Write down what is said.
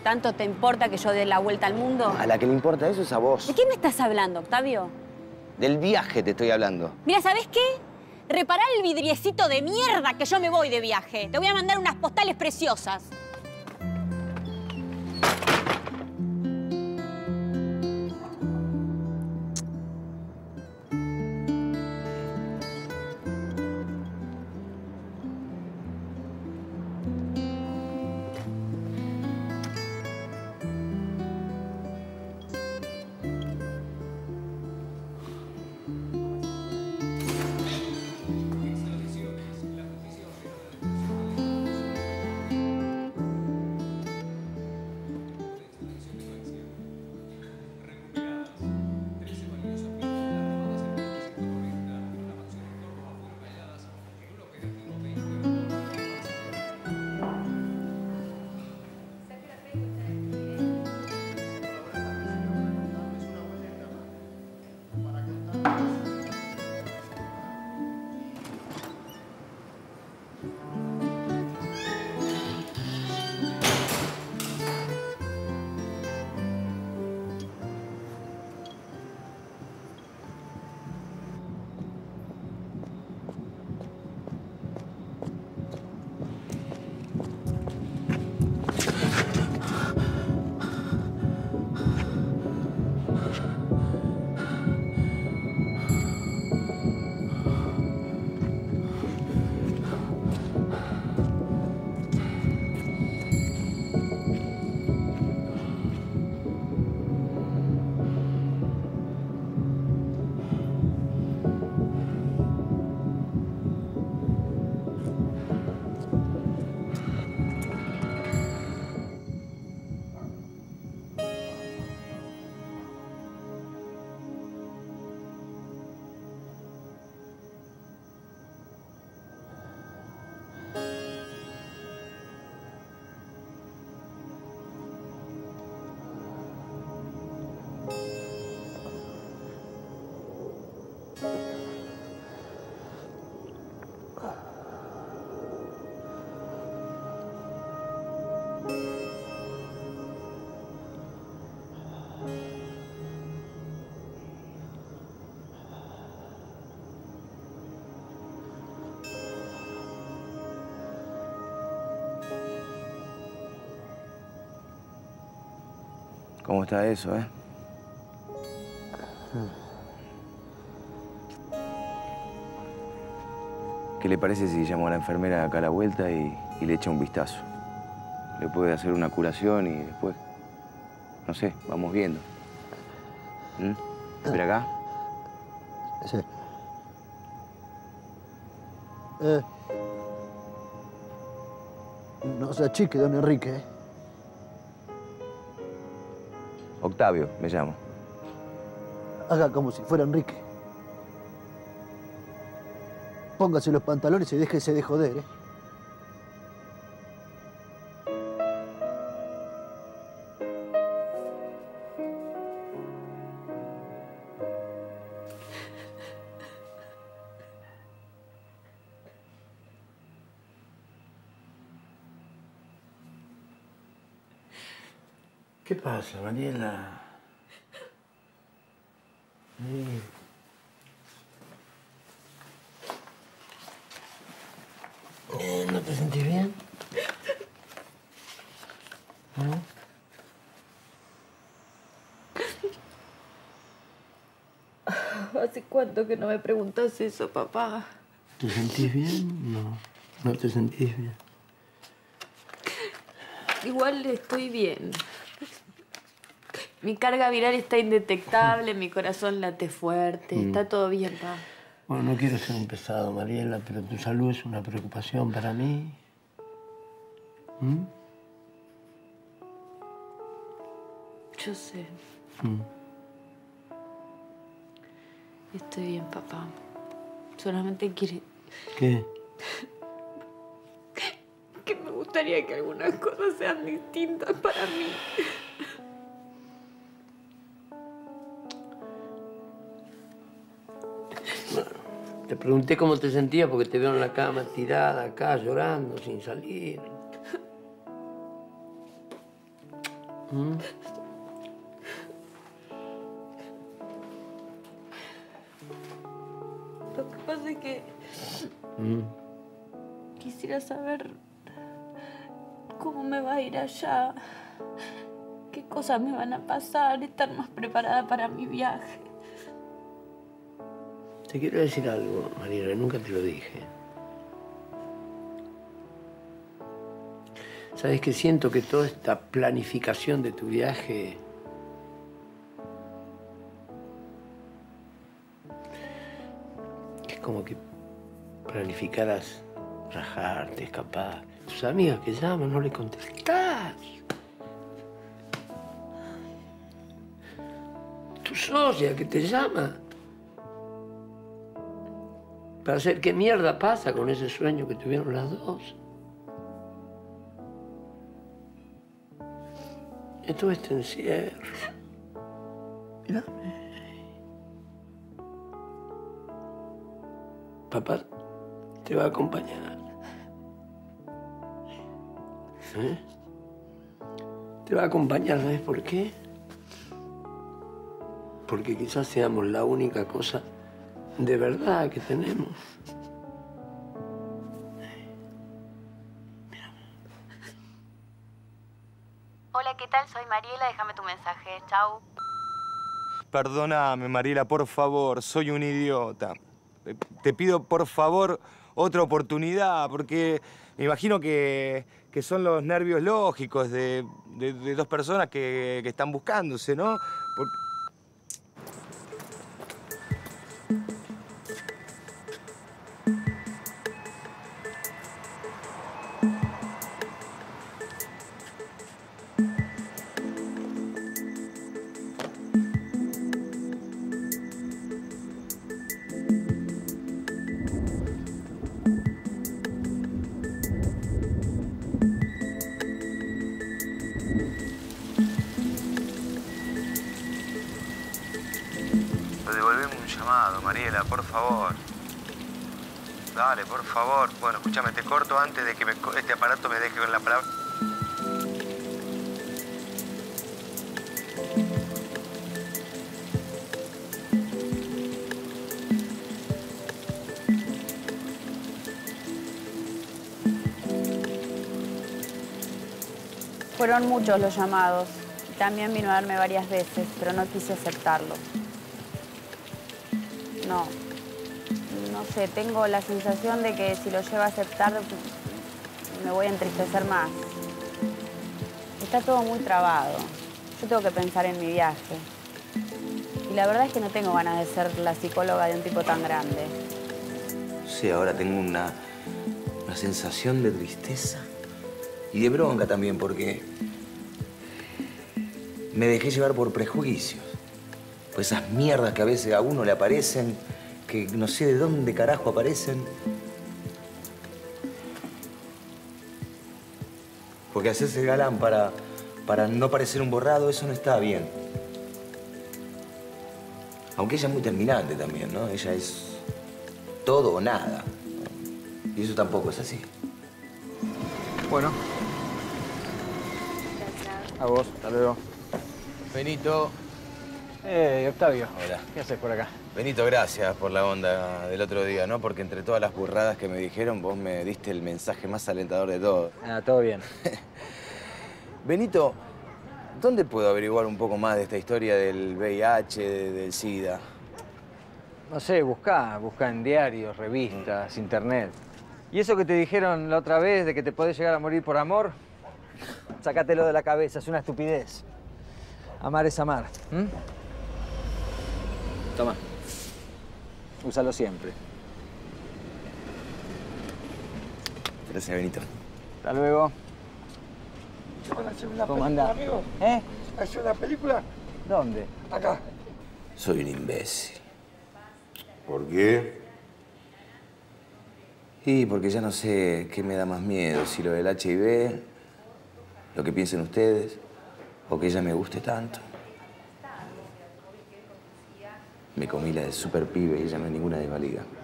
¿Tanto te importa que yo dé la vuelta al mundo? A la que le importa eso es a vos. ¿De qué me estás hablando, Octavio? Del viaje te estoy hablando. Mira, ¿sabés qué? Repará el vidriecito de mierda que yo me voy de viaje. Te voy a mandar unas postales preciosas. ¿Cómo está eso, eh? ¿Qué le parece si llamo a la enfermera acá a la vuelta y le echa un vistazo? Le puede hacer una curación y después, no sé, vamos viendo. ¿Espera acá? Sí. No se achique, don Enrique, ¿eh? Octavio, me llamo. Haga como si fuera Enrique. Póngase los pantalones y déjese de joder, ¿eh? ¿Qué pasa, Mariela? ¿No te sentís bien? ¿Hace cuánto que no me preguntas eso, papá? ¿Te sentís bien? No, no te sentís bien. Igual estoy bien. Mi carga viral está indetectable, mi corazón late fuerte, está todo bien, pa. Bueno, no quiero ser un pesado, Mariela, pero tu salud es una preocupación para mí. Yo sé. Estoy bien, papá. Solamente quiere... ¿Qué? Que me gustaría que algunas cosas sean distintas para mí. Te pregunté cómo te sentías porque te veo en la cama tirada acá, llorando, sin salir. Lo que pasa es que quisiera saber cómo me va a ir allá, qué cosas me van a pasar, estar más preparada para mi viaje. Te quiero decir algo, Mariela, nunca te lo dije. Sabes que siento que toda esta planificación de tu viaje es como que planificaras rajarte, escapar. Tus amigas que llaman, no le contestás. Tu socia que te llama. Para saber qué mierda pasa con ese sueño que tuvieron las dos. Y todo este encierro. Mírame. Papá te va a acompañar. ¿Eh? Te va a acompañar, ¿sabes por qué? Porque quizás seamos la única cosa de verdad que tenemos. Hola, ¿qué tal? Soy Mariela, déjame tu mensaje. Chau. Perdóname, Mariela, por favor, soy un idiota. Te pido, por favor, otra oportunidad, porque me imagino que son los nervios lógicos de dos personas que están buscándose, ¿no? Devolveme un llamado, Mariela, por favor. Dale, por favor. Bueno, escúchame, te corto antes de que este aparato me deje con la palabra. Fueron muchos los llamados. También vino a verme varias veces, pero no quise aceptarlo. No sé, tengo la sensación de que si lo llevo a aceptar me voy a entristecer más. Está todo muy trabado. Yo tengo que pensar en mi viaje. Y la verdad es que no tengo ganas de ser la psicóloga de un tipo tan grande. Sí, ahora tengo una sensación de tristeza y de bronca también, porque me dejé llevar por prejuicios. Pues esas mierdas que a veces a uno le aparecen, que no sé de dónde carajo aparecen. Porque hacerse galán para no parecer un borrado, eso no está bien. Aunque ella es muy terminante también, ¿no? Ella es todo o nada. Y eso tampoco es así. Bueno. A vos, hasta luego. Benito. Octavio. Hola. ¿Qué haces por acá? Benito, gracias por la onda del otro día, ¿no? Porque entre todas las burradas que me dijeron, vos me diste el mensaje más alentador de todos. Ah, todo bien. Benito, ¿dónde puedo averiguar un poco más de esta historia del VIH, del SIDA? No sé, buscá en diarios, revistas, internet. ¿Y eso que te dijeron la otra vez de que te podés llegar a morir por amor? Sácatelo de la cabeza, es una estupidez. Amar es amar. Toma. Úsalo siempre. Gracias, Benito. Hasta luego. ¿Van a hacer una ¿Cómo película, anda? amigo? ¿Eh? ¿Hacer una película? ¿Dónde? Acá. Soy un imbécil. ¿Por qué? Y porque ya no sé qué me da más miedo, si lo del HIV, lo que piensen ustedes, o que ella me guste tanto. Me comí la de super pibe y ella no es ninguna desvalida.